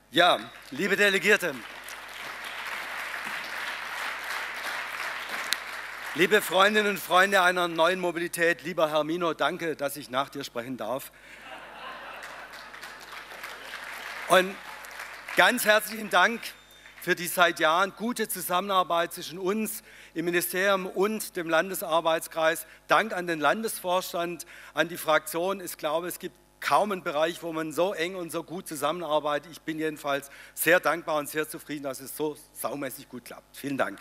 Ja, liebe Delegierte, liebe Freundinnen und Freunde einer neuen Mobilität, lieber Herr Mino, danke, dass ich nach dir sprechen darf. Und ganz herzlichen Dank für die seit Jahren gute Zusammenarbeit zwischen uns im Ministerium und dem Landesarbeitskreis. Dank an den Landesvorstand, an die Fraktion. Ich glaube, es gibt kaum einen Bereich, wo man so eng und so gut zusammenarbeitet. Ich bin jedenfalls sehr dankbar und sehr zufrieden, dass es so saumäßig gut klappt. Vielen Dank.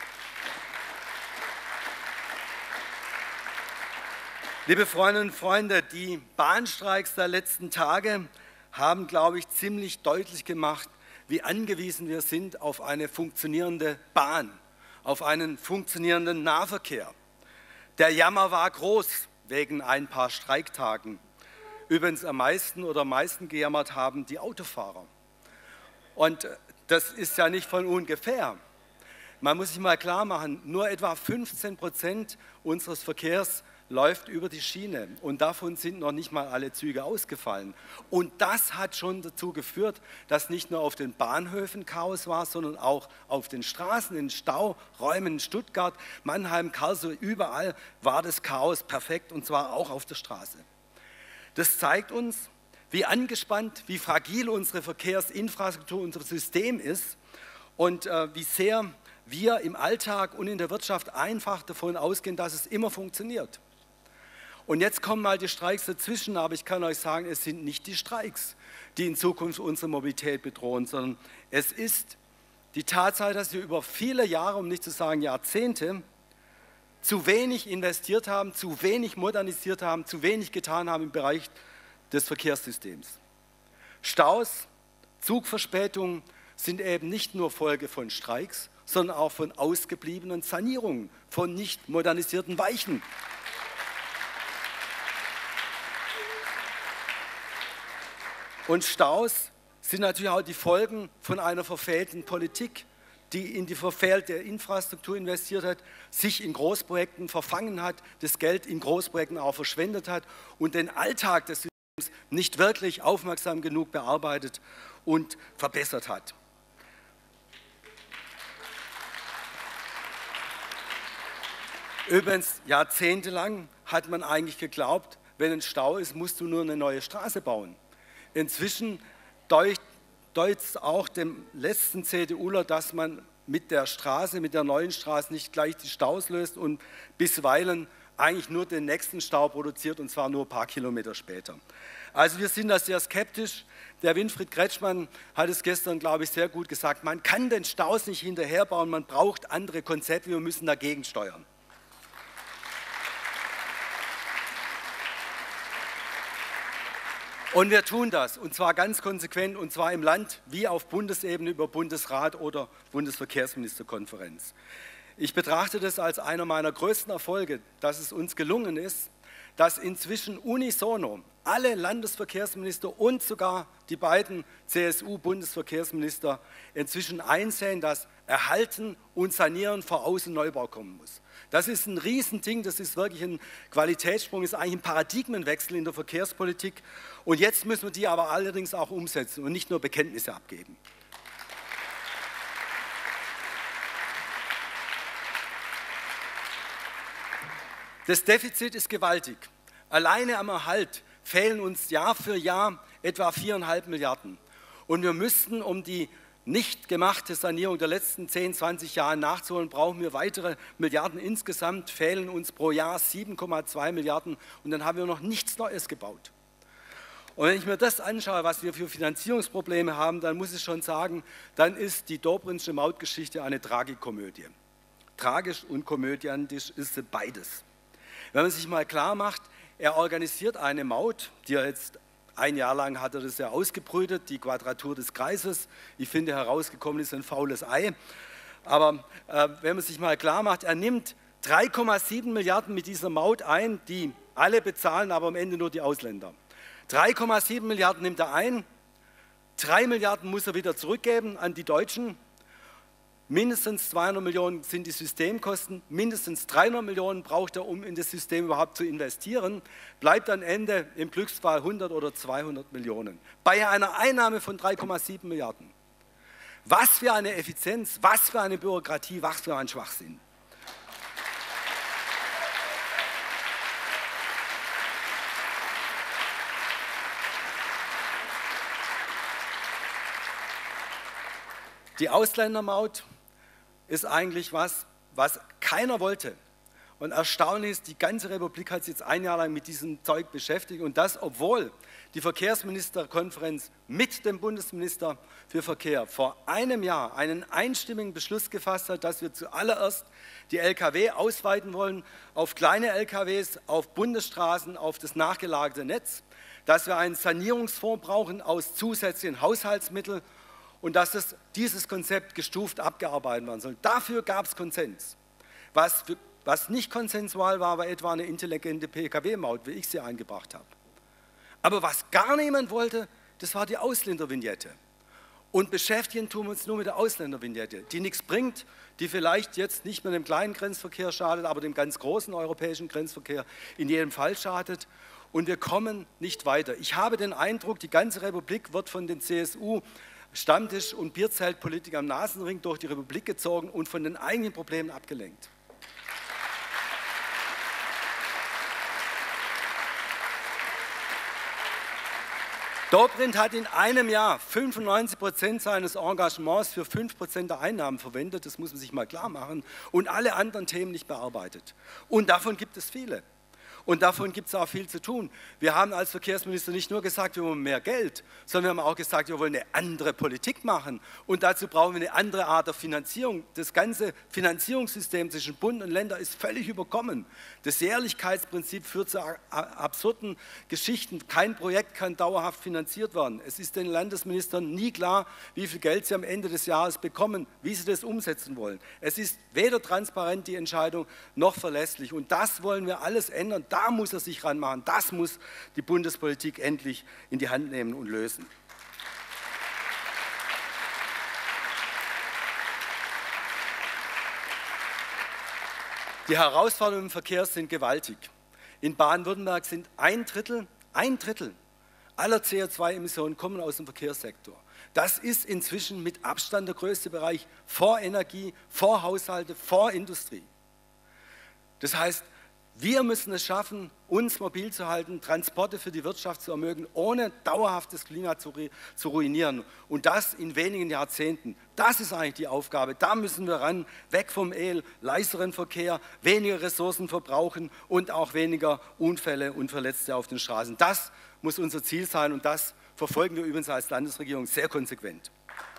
Liebe Freundinnen und Freunde, die Bahnstreiks der letzten Tage haben, glaube ich, ziemlich deutlich gemacht, wie angewiesen wir sind auf eine funktionierende Bahn, auf einen funktionierenden Nahverkehr. Der Jammer war groß wegen ein paar Streiktagen. Übrigens am meisten gejammert haben die Autofahrer. Und das ist ja nicht von ungefähr. Man muss sich mal klar machen, nur etwa 15% unseres Verkehrs läuft über die Schiene und davon sind noch nicht mal alle Züge ausgefallen. Und das hat schon dazu geführt, dass nicht nur auf den Bahnhöfen Chaos war, sondern auch auf den Straßen, in Stauräumen in Stuttgart, Mannheim, Karlsruhe, überall war das Chaos perfekt und zwar auch auf der Straße. Das zeigt uns, wie angespannt, wie fragil unsere Verkehrsinfrastruktur, unser System ist und wie sehr wir im Alltag und in der Wirtschaft einfach davon ausgehen, dass es immer funktioniert. Und jetzt kommen mal die Streiks dazwischen, aber ich kann euch sagen, es sind nicht die Streiks, die in Zukunft unsere Mobilität bedrohen, sondern es ist die Tatsache, dass wir über viele Jahre, um nicht zu sagen Jahrzehnte, zu wenig investiert haben, zu wenig modernisiert haben, zu wenig getan haben im Bereich des Verkehrssystems. Staus, Zugverspätungen sind eben nicht nur Folge von Streiks, sondern auch von ausgebliebenen Sanierungen, von nicht modernisierten Weichen. Und Staus sind natürlich auch die Folgen von einer verfehlten Politik, die in die verfehlte Infrastruktur investiert hat, sich in Großprojekten verfangen hat, das Geld in Großprojekten auch verschwendet hat und den Alltag des Systems nicht wirklich aufmerksam genug bearbeitet und verbessert hat. Übrigens, jahrzehntelang hat man eigentlich geglaubt, wenn ein Stau ist, musst du nur eine neue Straße bauen. Inzwischen deutet es auch dem letzten CDUler, dass man mit der Straße, mit der neuen Straße nicht gleich die Staus löst und bisweilen eigentlich nur den nächsten Stau produziert und zwar nur ein paar Kilometer später. Also wir sind da sehr skeptisch. Der Winfried Kretschmann hat es gestern, glaube ich, sehr gut gesagt. Man kann den Staus nicht hinterherbauen, man braucht andere Konzepte, wir müssen dagegen steuern. Und wir tun das, und zwar ganz konsequent, und zwar im Land wie auf Bundesebene über Bundesrat oder Bundesverkehrsministerkonferenz. Ich betrachte das als einer meiner größten Erfolge, dass es uns gelungen ist, dass inzwischen unisono alle Landesverkehrsminister und sogar die beiden CSU-Bundesverkehrsminister inzwischen einsehen, dass Erhalten und Sanieren vor Außenneubau kommen muss. Das ist ein Riesending, das ist wirklich ein Qualitätssprung, ist eigentlich ein Paradigmenwechsel in der Verkehrspolitik. Und jetzt müssen wir die aber allerdings auch umsetzen und nicht nur Bekenntnisse abgeben. Das Defizit ist gewaltig. Alleine am Erhalt fehlen uns Jahr für Jahr etwa 4,5 Milliarden. Und wir müssten, um die nicht gemachte Sanierung der letzten 10, 20 Jahre nachzuholen, brauchen wir weitere Milliarden. Insgesamt fehlen uns pro Jahr 7,2 Milliarden und dann haben wir noch nichts Neues gebaut. Und wenn ich mir das anschaue, was wir für Finanzierungsprobleme haben, dann muss ich schon sagen, dann ist die Dobrindsche Mautgeschichte eine Tragikomödie. Tragisch und komödiantisch ist sie beides. Wenn man sich mal klar macht, er organisiert eine Maut, die er jetzt ein Jahr lang hat er das ja ausgebrütet, die Quadratur des Kreises. Ich finde, herausgekommen ist ein faules Ei. Aber wenn man sich mal klar macht, er nimmt 3,7 Milliarden mit dieser Maut ein, die alle bezahlen, aber am Ende nur die Ausländer. 3,7 Milliarden nimmt er ein, 3 Milliarden muss er wieder zurückgeben an die Deutschen. Mindestens 200 Millionen sind die Systemkosten, mindestens 300 Millionen braucht er, um in das System überhaupt zu investieren, bleibt am Ende im Glücksfall 100 oder 200 Millionen. Bei einer Einnahme von 3,7 Milliarden. Was für eine Effizienz, was für eine Bürokratie, was für ein Schwachsinn. Die Ausländermaut ist eigentlich was keiner wollte. Und erstaunlich ist, die ganze Republik hat sich jetzt ein Jahr lang mit diesem Zeug beschäftigt und das, obwohl die Verkehrsministerkonferenz mit dem Bundesminister für Verkehr vor einem Jahr einen einstimmigen Beschluss gefasst hat, dass wir zuallererst die Lkw ausweiten wollen auf kleine Lkws, auf Bundesstraßen, auf das nachgelagerte Netz, dass wir einen Sanierungsfonds brauchen aus zusätzlichen Haushaltsmitteln und dass dieses Konzept gestuft abgearbeitet werden soll. Dafür gab es Konsens. Was nicht konsensual war, war etwa eine intelligente Pkw-Maut, wie ich sie eingebracht habe. Aber was gar niemand wollte, das war die Ausländervignette. Und beschäftigen tun wir uns nur mit der Ausländervignette, die nichts bringt, die vielleicht jetzt nicht mehr dem kleinen Grenzverkehr schadet, aber dem ganz großen europäischen Grenzverkehr in jedem Fall schadet. Und wir kommen nicht weiter. Ich habe den Eindruck, die ganze Republik wird von den CSU Stammtisch- und Bierzeltpolitiker am Nasenring durch die Republik gezogen und von den eigenen Problemen abgelenkt. Dobrindt hat in einem Jahr 95% seines Engagements für 5% der Einnahmen verwendet, das muss man sich mal klar machen, und alle anderen Themen nicht bearbeitet. Und davon gibt es viele. Und davon gibt es auch viel zu tun. Wir haben als Verkehrsminister nicht nur gesagt, wir wollen mehr Geld, sondern wir haben auch gesagt, wir wollen eine andere Politik machen. Und dazu brauchen wir eine andere Art der Finanzierung. Das ganze Finanzierungssystem zwischen Bund und Ländern ist völlig überkommen. Das Jährlichkeitsprinzip führt zu absurden Geschichten. Kein Projekt kann dauerhaft finanziert werden. Es ist den Landesministern nie klar, wie viel Geld sie am Ende des Jahres bekommen, wie sie das umsetzen wollen. Es ist weder transparent, die Entscheidung, noch verlässlich. Und das wollen wir alles ändern. Da muss er sich ranmachen, das muss die Bundespolitik endlich in die Hand nehmen und lösen. Die Herausforderungen im Verkehr sind gewaltig. In Baden-Württemberg sind ein Drittel aller CO2-Emissionen kommen aus dem Verkehrssektor. Das ist inzwischen mit Abstand der größte Bereich vor Energie, vor Haushalte, vor Industrie. Das heißt, wir müssen es schaffen, uns mobil zu halten, Transporte für die Wirtschaft zu ermöglichen, ohne dauerhaft das Klima zu ruinieren. Und das in wenigen Jahrzehnten. Das ist eigentlich die Aufgabe. Da müssen wir ran, weg vom leiseren Verkehr, weniger Ressourcen verbrauchen und auch weniger Unfälle und Verletzte auf den Straßen. Das muss unser Ziel sein und das verfolgen wir übrigens als Landesregierung sehr konsequent.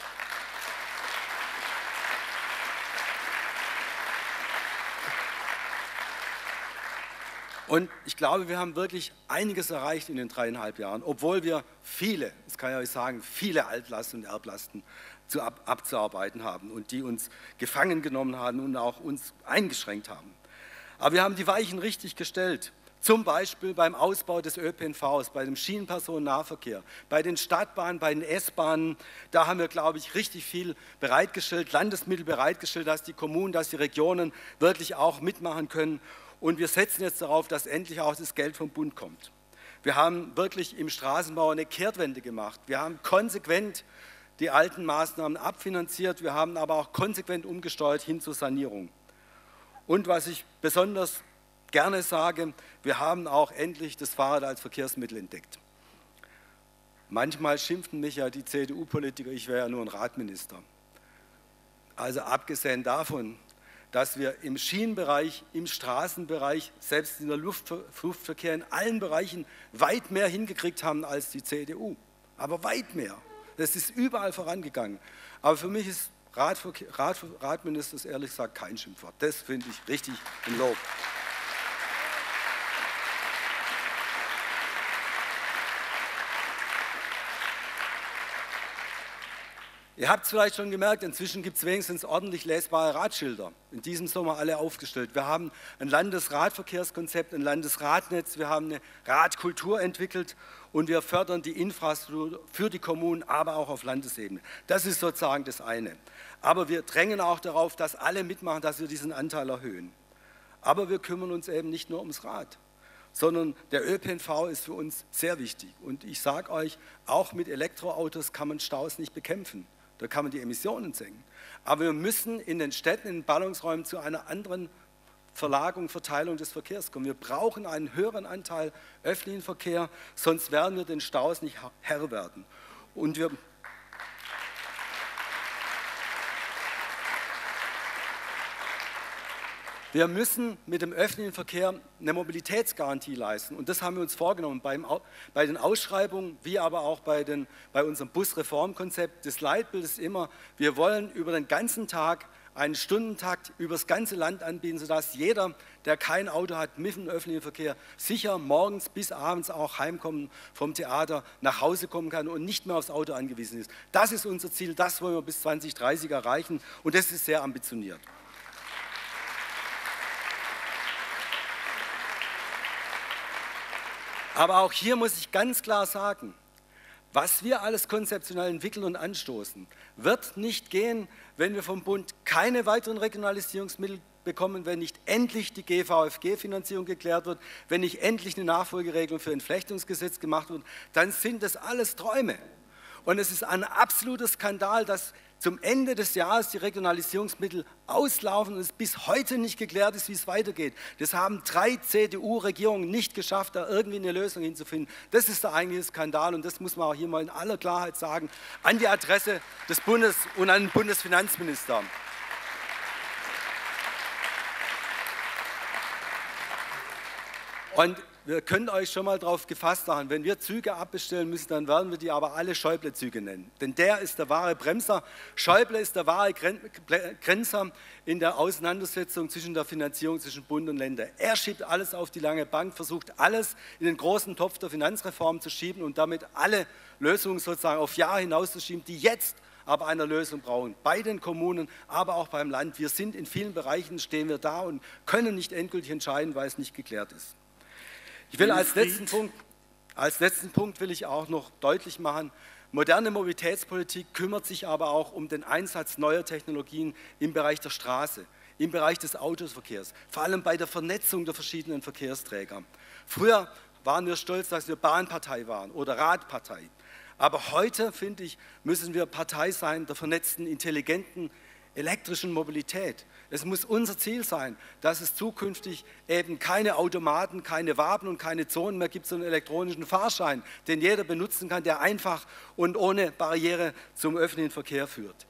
Und ich glaube, wir haben wirklich einiges erreicht in den 3,5 Jahren, obwohl wir viele, das kann ich euch sagen, viele Altlasten und Erblasten abzuarbeiten haben und die uns gefangen genommen haben und auch uns eingeschränkt haben. Aber wir haben die Weichen richtig gestellt. Zum Beispiel beim Ausbau des ÖPNVs, bei dem Schienenpersonennahverkehr, bei den Stadtbahnen, bei den S-Bahnen. Da haben wir, glaube ich, richtig viel bereitgestellt, Landesmittel bereitgestellt, dass die Kommunen, dass die Regionen wirklich auch mitmachen können. Und wir setzen jetzt darauf, dass endlich auch das Geld vom Bund kommt. Wir haben wirklich im Straßenbau eine Kehrtwende gemacht. Wir haben konsequent die alten Maßnahmen abfinanziert. Wir haben aber auch konsequent umgesteuert hin zur Sanierung. Und was ich besonders gerne sage, wir haben auch endlich das Fahrrad als Verkehrsmittel entdeckt. Manchmal schimpften mich ja die CDU-Politiker, ich wäre ja nur ein Radminister. Also abgesehen davon, dass wir im Schienenbereich, im Straßenbereich, selbst in der Luftverkehr, in allen Bereichen weit mehr hingekriegt haben als die CDU. Aber weit mehr. Das ist überall vorangegangen. Aber für mich ist Radminister ehrlich gesagt kein Schimpfwort. Das finde ich richtig ein Lob. Ihr habt es vielleicht schon gemerkt, inzwischen gibt es wenigstens ordentlich lesbare Radschilder. In diesem Sommer alle aufgestellt. Wir haben ein Landesradverkehrskonzept, ein Landesradnetz, wir haben eine Radkultur entwickelt und wir fördern die Infrastruktur für die Kommunen, aber auch auf Landesebene. Das ist sozusagen das eine. Aber wir drängen auch darauf, dass alle mitmachen, dass wir diesen Anteil erhöhen. Aber wir kümmern uns eben nicht nur ums Rad, sondern der ÖPNV ist für uns sehr wichtig. Und ich sage euch, auch mit Elektroautos kann man Staus nicht bekämpfen. Da kann man die Emissionen senken. Aber wir müssen in den Städten, in den Ballungsräumen zu einer anderen Verlagerung, Verteilung des Verkehrs kommen. Wir brauchen einen höheren Anteil öffentlichen Verkehr, sonst werden wir den Staus nicht Herr werden. Und wir müssen mit dem öffentlichen Verkehr eine Mobilitätsgarantie leisten. Und das haben wir uns vorgenommen bei den Ausschreibungen, wie aber auch bei unserem Busreformkonzept. Das Leitbild ist immer, wir wollen über den ganzen Tag einen Stundentakt über das ganze Land anbieten, sodass jeder, der kein Auto hat, mit dem öffentlichen Verkehr sicher morgens bis abends auch heimkommen vom Theater, nach Hause kommen kann und nicht mehr aufs Auto angewiesen ist. Das ist unser Ziel, das wollen wir bis 2030 erreichen und das ist sehr ambitioniert. Aber auch hier muss ich ganz klar sagen, was wir alles konzeptionell entwickeln und anstoßen, wird nicht gehen, wenn wir vom Bund keine weiteren Regionalisierungsmittel bekommen, wenn nicht endlich die GVFG-Finanzierung geklärt wird, wenn nicht endlich eine Nachfolgeregelung für Entflechtungsgesetz gemacht wird, dann sind das alles Träume. Und es ist ein absoluter Skandal, dass zum Ende des Jahres die Regionalisierungsmittel auslaufen und es bis heute nicht geklärt ist, wie es weitergeht. Das haben 3 CDU-Regierungen nicht geschafft, da irgendwie eine Lösung hinzufinden. Das ist der eigentliche Skandal und das muss man auch hier mal in aller Klarheit sagen, an die Adresse des Bundes und an den Bundesfinanzminister. Und wir können euch schon mal darauf gefasst machen, wenn wir Züge abbestellen müssen, dann werden wir die aber alle Schäuble-Züge nennen. Denn der ist der wahre Bremser. Schäuble ist der wahre Grenzer in der Auseinandersetzung zwischen der Finanzierung zwischen Bund und Ländern. Er schiebt alles auf die lange Bank, versucht alles in den großen Topf der Finanzreform zu schieben und damit alle Lösungen sozusagen auf Jahre hinauszuschieben, die jetzt aber eine Lösung brauchen, bei den Kommunen, aber auch beim Land. Wir sind in vielen Bereichen, stehen wir da und können nicht endgültig entscheiden, weil es nicht geklärt ist. Ich will als letzten Punkt will ich auch noch deutlich machen, moderne Mobilitätspolitik kümmert sich aber auch um den Einsatz neuer Technologien im Bereich der Straße, im Bereich des Autoverkehrs, vor allem bei der Vernetzung der verschiedenen Verkehrsträger. Früher waren wir stolz, dass wir Bahnpartei waren oder Radpartei. Aber heute, finde ich, müssen wir Partei sein der vernetzten, intelligenten, elektrischen Mobilität. Es muss unser Ziel sein, dass es zukünftig eben keine Automaten, keine Waben und keine Zonen mehr gibt, sondern einen elektronischen Fahrschein, den jeder benutzen kann, der einfach und ohne Barriere zum öffentlichen Verkehr führt.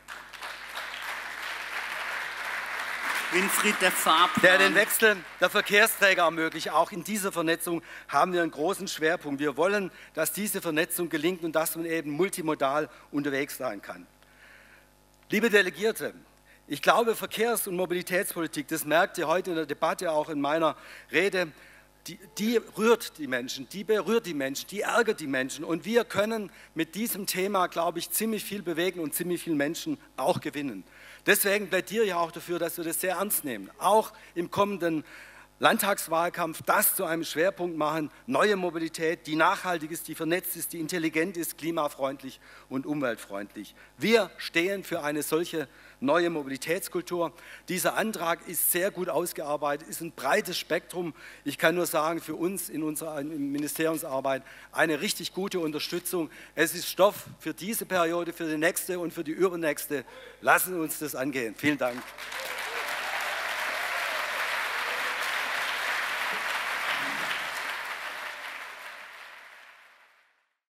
Winfried, der Fahrplan. Der den Wechsel der Verkehrsträger ermöglicht. Auch in dieser Vernetzung haben wir einen großen Schwerpunkt. Wir wollen, dass diese Vernetzung gelingt und dass man eben multimodal unterwegs sein kann. Liebe Delegierte, ich glaube, Verkehrs- und Mobilitätspolitik, das merkt ihr heute in der Debatte, auch in meiner Rede, die rührt die Menschen, die berührt die Menschen, die ärgert die Menschen. Und wir können mit diesem Thema, glaube ich, ziemlich viel bewegen und ziemlich viele Menschen auch gewinnen. Deswegen plädiere ich auch dafür, dass wir das sehr ernst nehmen. Auch im kommenden Landtagswahlkampf das zu einem Schwerpunkt machen, neue Mobilität, die nachhaltig ist, die vernetzt ist, die intelligent ist, klimafreundlich und umweltfreundlich. Wir stehen für eine solche neue Mobilitätskultur. Dieser Antrag ist sehr gut ausgearbeitet, ist ein breites Spektrum. Ich kann nur sagen, für uns in unserer Ministeriumsarbeit eine richtig gute Unterstützung. Es ist Stoff für diese Periode, für die nächste und für die übernächste. Lassen Sie uns das angehen. Vielen Dank.